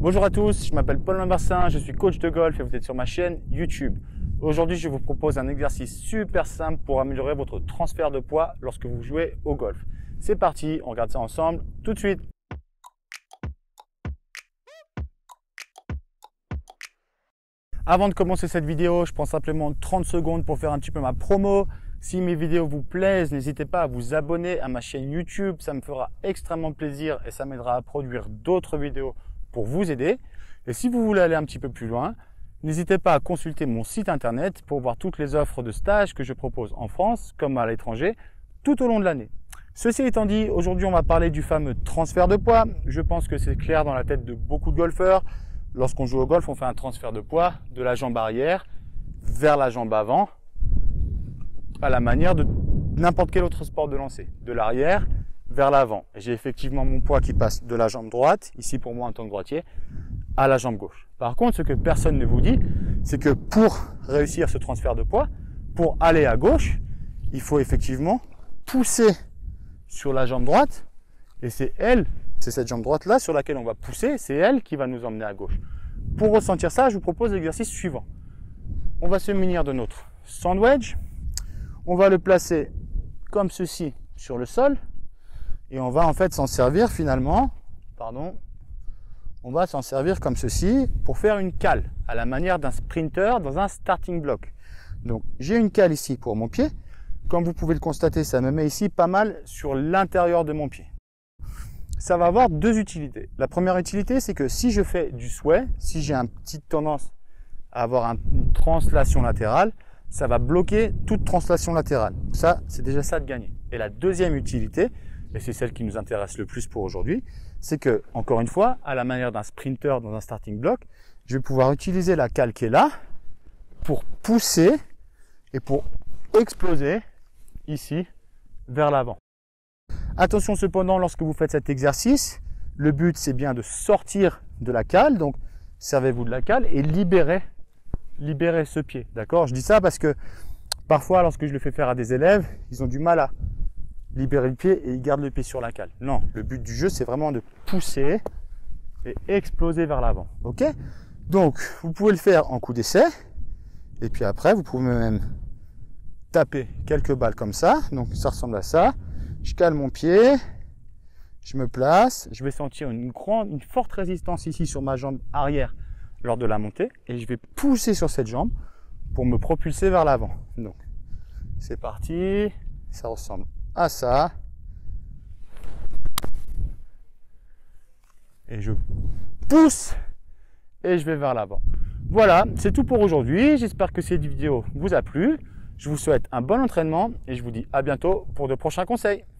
Bonjour à tous, je m'appelle Paul Lambersin, je suis coach de golf et vous êtes sur ma chaîne YouTube. Aujourd'hui, je vous propose un exercice super simple pour améliorer votre transfert de poids lorsque vous jouez au golf. C'est parti, on regarde ça ensemble tout de suite. Avant de commencer cette vidéo, je prends simplement 30 secondes pour faire un petit peu ma promo. Si mes vidéos vous plaisent, n'hésitez pas à vous abonner à ma chaîne YouTube, ça me fera extrêmement plaisir et ça m'aidera à produire d'autres vidéos pour vous aider. Et si vous voulez aller un petit peu plus loin, n'hésitez pas à consulter mon site internet pour voir toutes les offres de stages que je propose en France comme à l'étranger tout au long de l'année. Ceci étant dit, aujourd'hui on va parler du fameux transfert de poids. Je pense que c'est clair dans la tête de beaucoup de golfeurs. Lorsqu'on joue au golf, on fait un transfert de poids de la jambe arrière vers la jambe avant, à la manière de n'importe quel autre sport de lancer, de l'arrière vers l'avant. J'ai effectivement mon poids qui passe de la jambe droite, ici pour moi en tant que droitier, à la jambe gauche. Par contre, ce que personne ne vous dit, c'est que pour réussir ce transfert de poids, pour aller à gauche, il faut effectivement pousser sur la jambe droite, et c'est cette jambe droite là sur laquelle on va pousser, c'est elle qui va nous emmener à gauche. Pour ressentir ça, je vous propose l'exercice suivant. On va se munir de notre sand wedge, on va le placer comme ceci sur le sol, et on va en fait s'en servir finalement, on va s'en servir comme ceci pour faire une cale à la manière d'un sprinter dans un starting block. Donc j'ai une cale ici pour mon pied. Comme vous pouvez le constater, ça me met ici pas mal sur l'intérieur de mon pied. Ça va avoir deux utilités. La première utilité, c'est que si je fais du sway, si j'ai une petite tendance à avoir une translation latérale, ça va bloquer toute translation latérale. Ça, c'est déjà ça de gagner. Et la deuxième utilité, et c'est celle qui nous intéresse le plus pour aujourd'hui, c'est que, encore une fois, à la manière d'un sprinter dans un starting block, je vais pouvoir utiliser la cale qui est là pour pousser et pour exploser ici vers l'avant. Attention cependant, lorsque vous faites cet exercice, le but c'est bien de sortir de la cale, donc servez-vous de la cale et libérez ce pied. D'accord? Je dis ça parce que parfois, lorsque je le fais faire à des élèves, ils ont du mal à libérer le pied et ils gardent le pied sur la cale. Non, le but du jeu c'est vraiment de pousser et exploser vers l'avant. Ok? Donc, vous pouvez le faire en coup d'essai et puis après, vous pouvez même taper quelques balles comme ça. Donc, ça ressemble à ça. Je cale mon pied, je me place, je vais sentir une forte résistance ici sur ma jambe arrière lors de la montée et je vais pousser sur cette jambe pour me propulser vers l'avant. Donc, c'est parti, ça ressemble à ça. Et je pousse et je vais vers l'avant. Voilà, c'est tout pour aujourd'hui. J'espère que cette vidéo vous a plu. Je vous souhaite un bon entraînement et je vous dis à bientôt pour de prochains conseils.